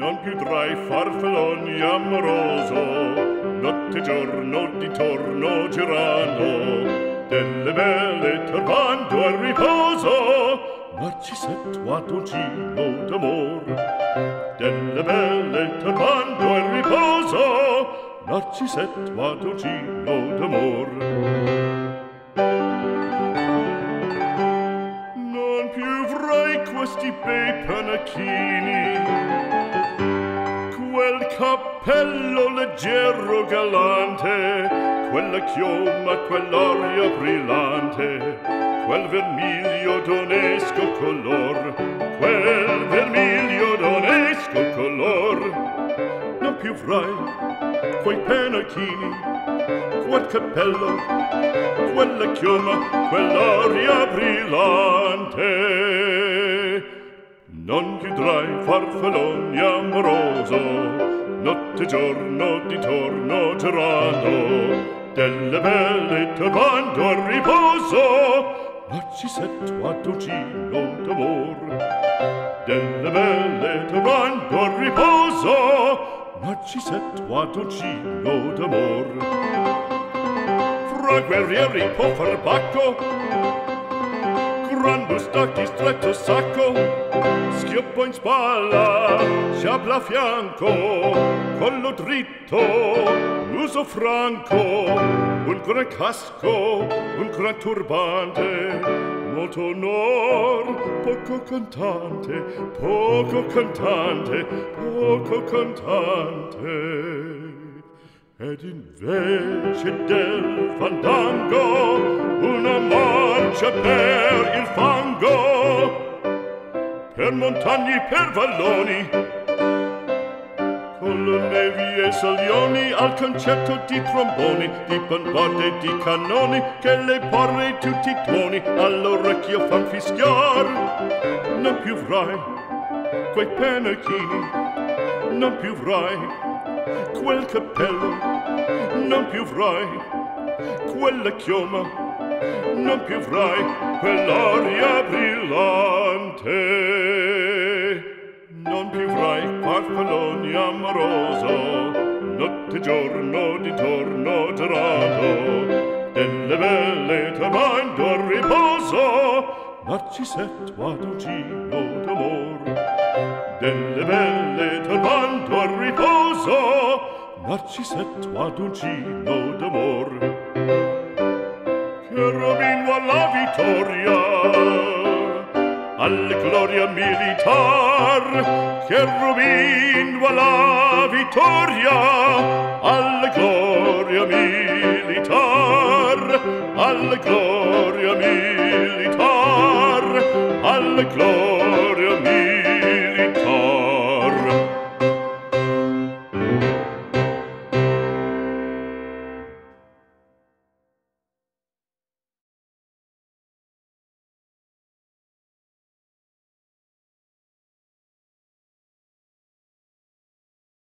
non più tra i farfalloni amoroso, notte e giorno d'intorno girano, delle belle turbando al riposo, Narcisetto a dolcino d'amor. Delle belle turbando al riposo, Narcisetto a dolcino d'amor. Non più avrai questi bei panacchini, quel cappello leggero galante, quella chioma, quell'aria brillante, quel vermiglio d'onesco color, quel vermiglio d'onesco color. Non più avrai quei pennacchini, quel cappello, quella chioma, quell'aria brillante. Non più tra i farfalloni amoroso, notte e giorno d'intorno girando, delle belle turbando al riposo, Narcisetto a dolcino d'amor. Delle belle turbando al riposo, Narcisetto a dolcino d'amor. Fra guerrieri può far bacco, gran bustacchi stretto sacco, schioppo in spalla, sciabla a fianco, collo dritto, muso franco, un gran casco, un gran turbante, molto onor, poco cantante, poco cantante, poco cantante. Ed invece del fandango una marcia per il fango, per montagne, per valloni, con le nevi e salioni, al concerto di tromboni, di bombarde e di cannoni, che le porre tutti i tuoni all'orecchio fan fischiar. Non più avrai quei pennacchini, non più avrai quel cappello, non più avrai quella chioma, non più avrai quell'aria brillante. Non più avrai farfalloni amoroso, notte e giorno d'intorno girato, delle belle turbando al riposo, Narcisetto a dolcino d'amor. Delle belle turbando al riposo, Narcisetto a dolcino d'amor. Cherubino alla vittoria, alla gloria militar, cherubino alla vittoria, alla gloria militar, alla gloria militar, alla gloria